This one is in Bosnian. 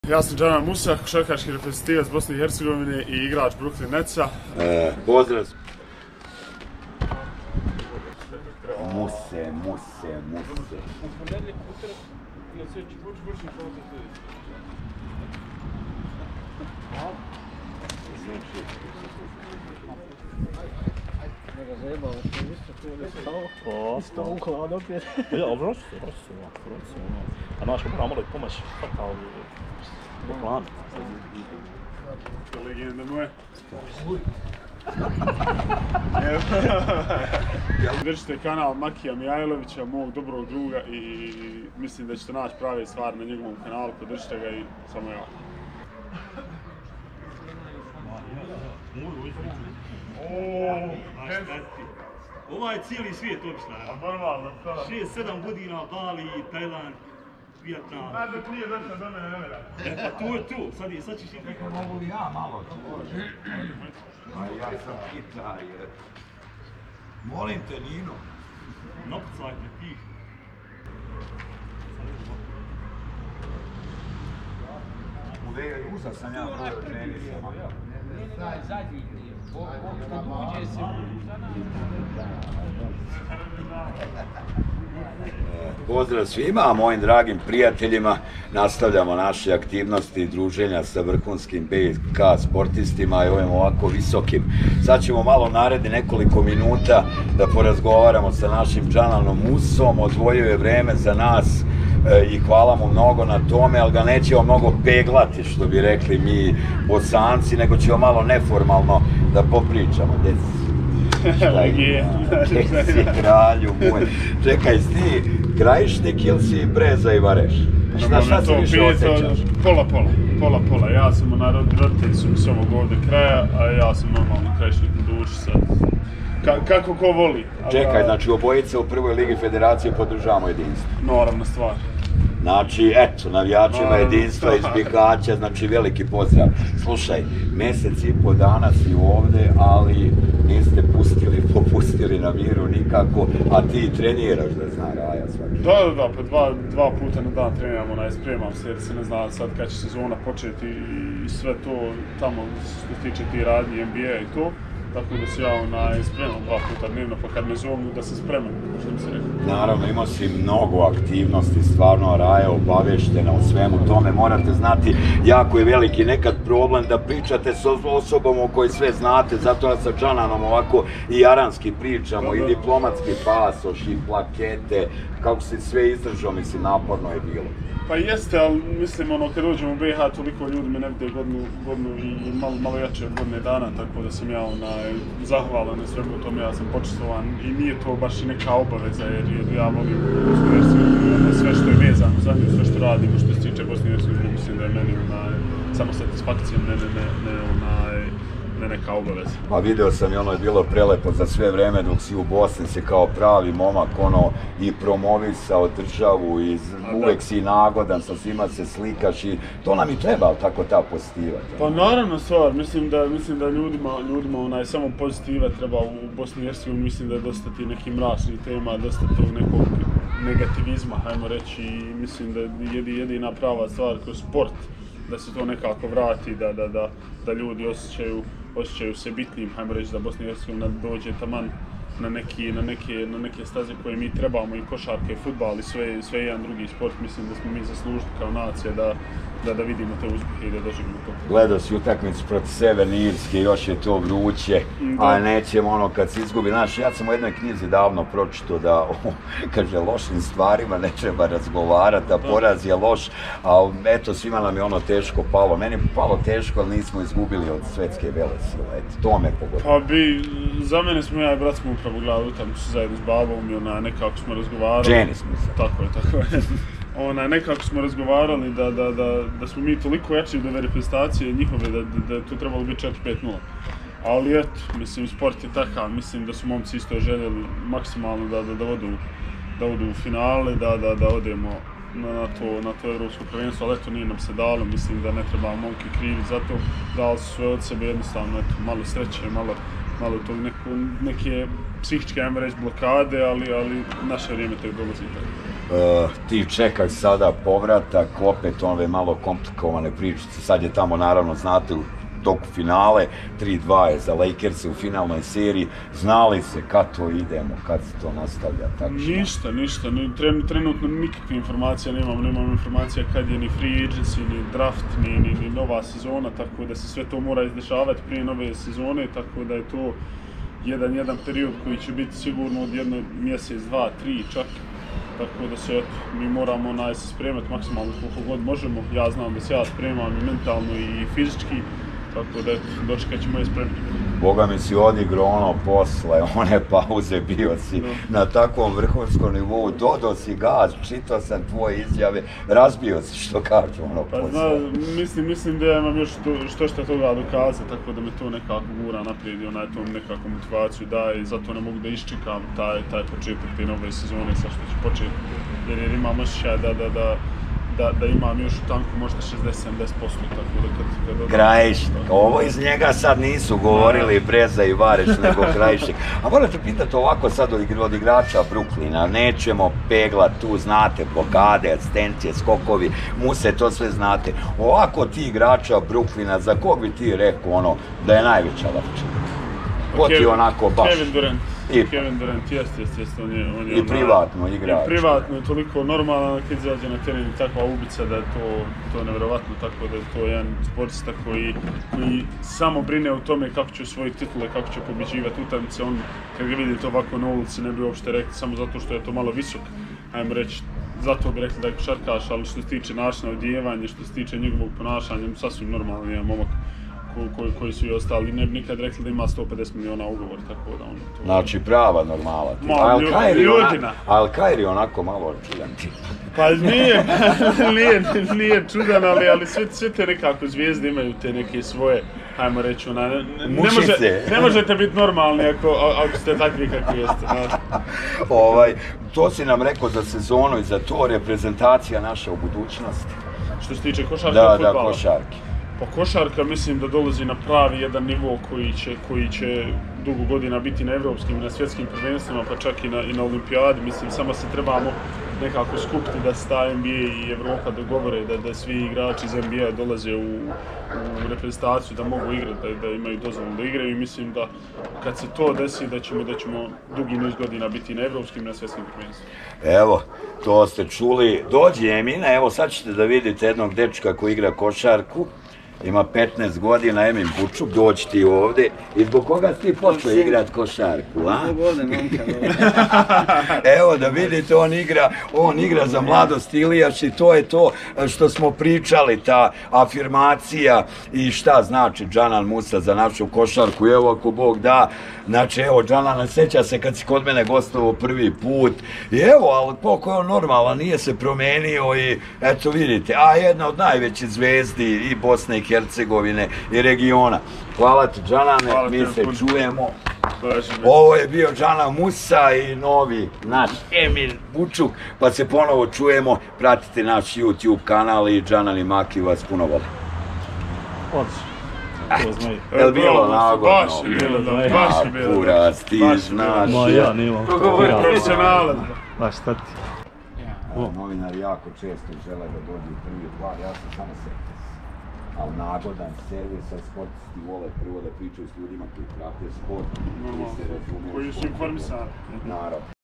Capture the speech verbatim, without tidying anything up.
Ja sam Džana Musa, košarkaški reprezentativac Bosne i Hercegovine i igrač Brooklyn Netsa. E, pozdrav. Muse, muse, muse. Ja, stånklar opet. Ja, vrost, vrost, vrost. A naš moramo da pomoć fatal do plana. Legende moje. Držite kanal Makija Mijajlovića, mog dobrog druga, i mislim da ćete naći prave stvari na njegovom kanalu, podržite ga i samo ja. Ovaj cijeli svijet obišla. Normalno, to. šest sedam godina, Bali, Tajland, Vijetnam. A dok nije došao do mene, ne vera. E pa tu je tu, sad, sad ćeš ih nekako. Mogu li ja malo to može? A ja sam Kitaj. Molim te, Nino. Napucajte tih. Uzao sam ja prvo trenisama. Zadnji dio. Kad uđe se uza nam. Pozdrav svima, mojim dragim prijateljima. Nastavljamo naše aktivnosti druženja sa vrhunskim B K sportistima i ovim ovako visokim. Sad ćemo malo naredni nekoliko minuta da porazgovaramo sa našim Džananom Musom. Odvojio je vreme za nas i hvala mu mnogo na tome, ali ga nećemo mnogo peglati, što bi rekli mi Bosanci, nego ćemo malo neformalno da popričamo. Desi. Gdje si, kralju moj? Čekaj, si ti Krajišnik ili si Breza i Vareš? Šta, šta si više osjećaš? Pola, pola, pola, pola. Ja sam na roditelji su mi s ovog ovdje kraja, a ja sam normalno Krajišnik u duši sad. Ka, kako ko voli. Čekaj, znači obojice u prvoj ligi federacije podržavamo jedinstvo. Naravna stvar. Znači, eto, navijačima jedinstva iz Bihaća, znači veliki pozdrav. Slušaj, mjesec i po dana si ovdje, ali niste pustili, popustili na miru nikako, a ti treniraš, da zna Raja svaki. Da, da, da, pa dva, dva puta na dan treniram, onaj, spremam se, jer se ne zna sad kad će sezona početi i sve to tamo što se tiče ti radnji N B A i to. Tako da se ja onaj spremam dva puta dnevno, pa kad me zovnu da se spremam, što mi se rekao. Naravno, imao si mnogo aktivnosti, stvarno Raja obaveštena o svemu tome. Morate znati, jako je veliki nekad problem da pričate s osobom o kojoj sve znate, zato ja sa Džananom ovako i aranski pričamo, i diplomatski pasoš, i plakete, kako si sve izdržao, mislim, naporno je bilo. Pa jeste, ali mislim, ono, kad dođemo u B H, toliko ljudi me ne vide godinu, godinu i malo, malo jače od godine dana, tako da sam ja onaj, zahvalan na svemu tome, ja sam počestovan i nije to baš i neka obaveza, jer, jer ja volim Bosnu i Hercegovinu, sve što je vezano za nju, sve što radimo, što se tiče Bosne i Hercegovine, mislim da je meni onaj, samo satisfakcija, ne, ne, ne, ne, onaj, ne neka obaveza. Pa video sam i ono je bilo prelepo za sve vreme dok si u Bosni, si kao pravi momak ono i promovisao državu i uvek si nagodan, sa svima se slikaš i to nam i treba tako ta pozitiva. Pa naravno stvar, mislim da, mislim da ljudima, ljudima onaj, samo pozitiva treba u Bosni i Hercegovini, mislim da je dosta ti neki mračnih tema, dosta tog nekog negativizma, hajmo reći, i mislim da je jedina prava stvar kroz sport, da se to nekako vrati, da, da, da, da ljudi osjećaju, osjećaju se bitnim, hajmo reći da Bosna i Hercegovina dođe taman na, neki, na, neke, na neke staze koje mi trebamo, i košarka i fudbal i sve, sve jedan drugi sport. Mislim da smo mi zaslužili kao nacija da, da, da vidimo te uspjehe i da doživimo to. Gledao si utakmicu protiv Severne Irske, još je to vruće, da. A nećemo ono kad se izgubi. Znaš, ja sam u jednoj knjizi davno pročito da, o, kaže, lošim stvarima ne treba razgovarati, a poraz je loš, a eto, svima nam je ono teško palo. Meni je palo teško, ali nismo izgubili od svetske velesile, eto, to me pogodilo. Pa bi, za mene smo ja i brat smo upravo gledali utakmicu zajedno s babom i ona, nekako smo razgovarali. Jenny smo se. Tako je, tako je. Ona, nekako smo razgovarali da, da, da, da smo mi toliko jači do ove reprezentacije njihove da, da, da je to trebalo biti četiri pet nula. Ali eto, mislim, sport je takav, mislim da su momci isto željeli maksimalno da, da, da, odu, da odu u finale, da, da, da odemo na, na, to, na to evropsko prvenstvo, ali eto nije nam se dalo, mislim da ne treba momke krivi za to, dali su sve od sebe, jednostavno eto, malo sreće, malo, malo tog neko, neke psihičke, ajmo reći, blokade, ali, ali naše vrijeme tek dolazi. Uh, ti čekaš sada povratak, opet ove malo komplikovane pričice, sad je tamo naravno znate u toku finale, tri dva je za Lakers u finalnoj seriji, znali se kad to idemo, kad se to nastavlja, tako što? Ništa, ništa, Tren, trenutno nikakve informacije nemam, nemam informacija kad je ni free agency, ni draft, ni, ni, ni nova sezona, tako da se sve to mora izdešavati prije nove sezone, tako da je to jedan, jedan period koji će biti sigurno od jedno mjesec, dva, tri čak. Tako da se, eto, mi moramo onaj se spremati maksimalno koliko god možemo. Ja znam da se ja spremam i mentalno i fizički, tako da, eto, dočekat ćemo je spremni. Boga mi si odigrao ono posle, one pauze, bio si no. na takvom vrhunskom nivou, dodao si gaz, čitao sam tvoje izjave, razbio si što kažu ono pa, posle. Zna, mislim, mislim da ja imam još to, što što toga dokazati, tako da me to nekako gura naprijed i onaj tom nekako motivaciju daje i zato ne mogu da iščekam taj, taj početak te nove sezone, sa što će početi, jer, jer imam osjećaj da, da, da Da, da imam još u tanku možda šezdeset do sedamdeset posto, tako da kad... kad Krajišnik, ovo iz njega sad nisu govorili Breza i Vareš, nego Krajišnik. A morate pitati ovako sad od igrača Brooklyna, nećemo peglat, tu znate, blokade, asistencije, skokovi, muse, to sve znate. Ovako ti igrača Brooklyna, za kog bi ti rekao ono, da je najveća lavčina? Ko ti onako baš... Kevin Durant. I Kevin Durant, jest, jest, jest, on je... On je I privatno igrač. I privatno je toliko normalan kad izađe na teren i takva ubica da je to, to je nevjerovatno, tako da je to jedan sportista koji, koji samo brine o tome kako će osvojiti titule, kako će pobjeđivati utakmice. On, kad ga vidite ovako na ulici, ne bi uopšte rekli, samo zato što je to malo visok, ajmo reći, zato bi rekli da je košarkaš, ali što se tiče načina odjevanja, što se tiče njegovog ponašanja, sasvim normalan jedan momak. Koji, koji su i ostali, ne bi nikad rekli da ima sto pedeset miliona ugovor, tako da ono to... Znači prava normala. Ma, ljudina. Al Kairi onako malo čudan ti. Pa nije, nije, nije čudan, ali, ali sve, sve te nekako zvijezde imaju te neke svoje, hajmo reći, ona, ne, ne, može, ne možete biti normalni ako, ako ste takvi kakvi jeste. ovaj, to si nam rekao za sezonu i za to, reprezentacija naša u budućnosti. Što se tiče košarke da, i fudbala? Da, košarke. Pa košarka mislim da dolazi na pravi jedan nivo koji će, koji će dugo godina biti na evropskim i na svjetskim prvenstvima, pa čak i na, i na olimpijadi. Mislim, samo se trebamo nekako skupiti da se ta N B A i Evropa dogovore, da, da svi igrači iz N B A dolaze u, u reprezentaciju, da mogu igrati, da, da imaju dozvolu da igraju i mislim da kad se to desi da ćemo, da ćemo dugi niz godina biti na evropskim i na svjetskim prvenstvima. Evo, to ste čuli. Dođi Emina, evo sad ćete da vidite jednog dečka koji igra košarku. Ima petnaest godina, Emin Bučuk, doći ti ovdje. I zbog koga si ti počeo igrat košarku, a? Zbog ovdje, momka. Evo da vidite, on igra, on igra za Mladost Ilijaš i to je to što smo pričali, ta afirmacija i šta znači Džanan Musa za našu košarku. Evo, ako Bog da, znači, evo, Džanan, sjeća se kad si kod mene gostovao prvi put. I evo, ali koliko je on normalan, nije se promenio i eto vidite, a jedna od najvećih zvezdi i Bosne i Hercegovine i regiona. Hvala ti, Džanane, hvala mi se put. čujemo. Ovo je bio Džanan Musa i novi naš Emin Bučuk, pa se ponovo čujemo. Pratite naš YouTube kanal i Džanan i Maki vas puno vole. Odlično. Je li bilo nagodno? Baš je bilo, baš je bilo. Kurac, ti znaš. Ma ja nimam. Profesionalan. Baš šta ti? Novinari jako često žele da dođu u prvi plan, ja sam samo servis. Ali nagodan servis, a sportisti vole prvo da pričaju s ljudima koji prate sport, koji se razumiju. Koji su informisani. Naravno.